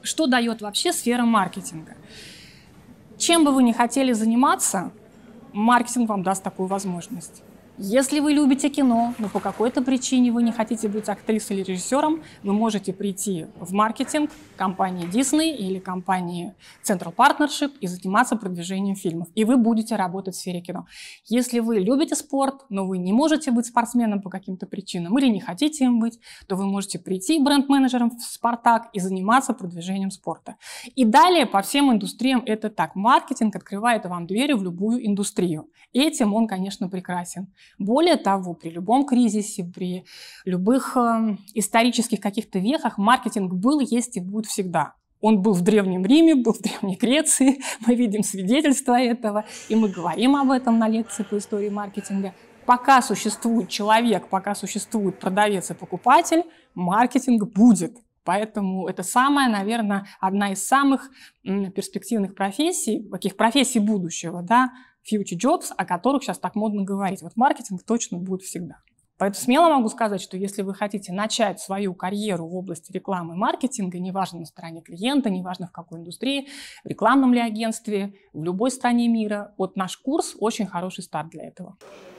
Что дает вообще сфера маркетинга? Чем бы вы ни хотели заниматься, маркетинг вам даст такую возможность. Если вы любите кино, но по какой-то причине вы не хотите быть актрисой или режиссером, вы можете прийти в маркетинг компании Disney или компании Central Partnership и заниматься продвижением фильмов. И вы будете работать в сфере кино. Если вы любите спорт, но вы не можете быть спортсменом по каким-то причинам или не хотите им быть, то вы можете прийти бренд-менеджером в «Спартак» и заниматься продвижением спорта. И далее по всем индустриям это так. Маркетинг открывает вам двери в любую индустрию. Этим он, конечно, прекрасен. Более того, при любом кризисе, при любых исторических каких-то вехах маркетинг был, есть и будет всегда. Он был в Древнем Риме, был в Древней Греции, мы видим свидетельства этого, и мы говорим об этом на лекции по истории маркетинга. Пока существует человек, пока существует продавец и покупатель, маркетинг будет. Поэтому это самая, наверное, одна из самых перспективных профессий, таких профессий будущего, да, future jobs, о которых сейчас так модно говорить. Вот маркетинг точно будет всегда. Поэтому смело могу сказать, что если вы хотите начать свою карьеру в области рекламы и маркетинга, неважно на стороне клиента, неважно в какой индустрии, в рекламном ли агентстве, в любой стране мира, вот наш курс очень хороший старт для этого.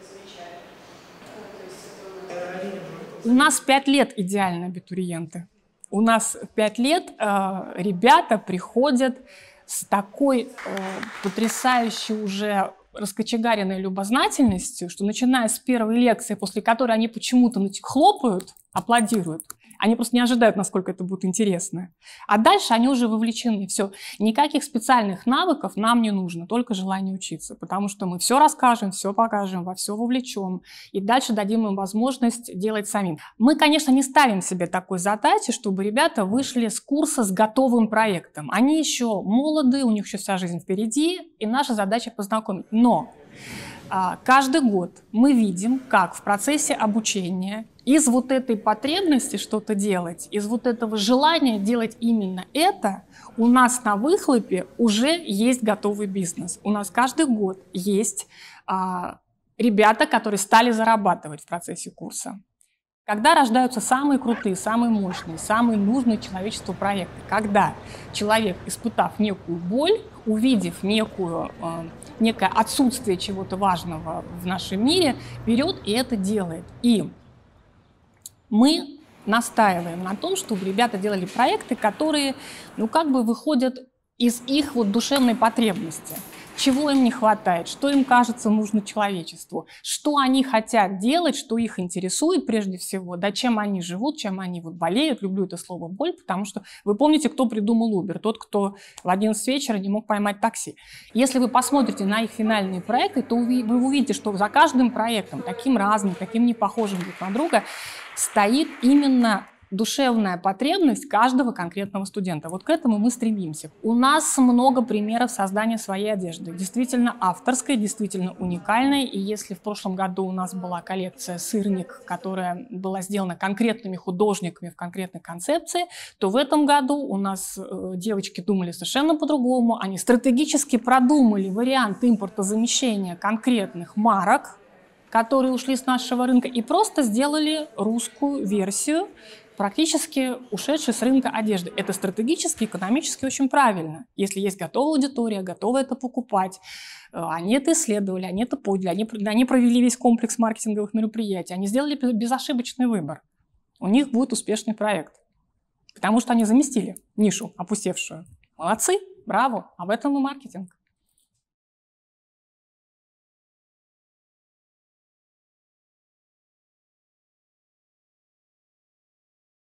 У нас 5 лет идеально абитуриенты. У нас 5 лет ребята приходят с такой потрясающей уже раскочегаренной любознательностью, что начиная с первой лекции, после которой они почему-то хлопают, аплодируют, они просто не ожидают, насколько это будет интересно. А дальше они уже вовлечены. Все. Никаких специальных навыков нам не нужно, только желание учиться. Потому что мы все расскажем, все покажем, во все вовлечем. И дальше дадим им возможность делать самим. Мы, конечно, не ставим себе такой задачи, чтобы ребята вышли с курса с готовым проектом. Они еще молоды, у них еще вся жизнь впереди, и наша задача познакомить. Но каждый год мы видим, как в процессе обучения из вот этой потребности что-то делать, из вот этого желания делать именно это, у нас на выхлопе уже есть готовый бизнес. У нас каждый год есть ребята, которые стали зарабатывать в процессе курса. Когда рождаются самые крутые, самые мощные, самые нужные человечеству проекты? Когда человек, испытав некую боль, увидев некое отсутствие чего-то важного в нашем мире, берет и это делает. И мы настаиваем на том, чтобы ребята делали проекты, которые, выходят из их душевной потребности. Чего им не хватает, что им кажется нужно человечеству, что они хотят делать, что их интересует прежде всего, да, чем они живут, чем они болеют. Люблю это слово «боль», потому что вы помните, кто придумал Uber? Тот, кто в 11 вечера не мог поймать такси. Если вы посмотрите на их финальные проекты, то вы увидите, что за каждым проектом, таким разным, таким не похожим друг на друга, стоит именно душевная потребность каждого конкретного студента. Вот к этому мы стремимся. У нас много примеров создания своей одежды. Действительно авторской, действительно уникальной. И если в прошлом году у нас была коллекция «Сырник», которая была сделана конкретными художниками в конкретной концепции, то в этом году у нас девочки думали совершенно по-другому. Они стратегически продумали вариант импортозамещения конкретных марок, которые ушли с нашего рынка, и просто сделали русскую версию, практически ушедшей с рынка одежды. Это стратегически, экономически очень правильно. Если есть готовая аудитория, готова это покупать, они это исследовали, они это поняли, они провели весь комплекс маркетинговых мероприятий, они сделали безошибочный выбор. У них будет успешный проект, потому что они заместили нишу опустевшую. Молодцы, браво, об этом и маркетинг.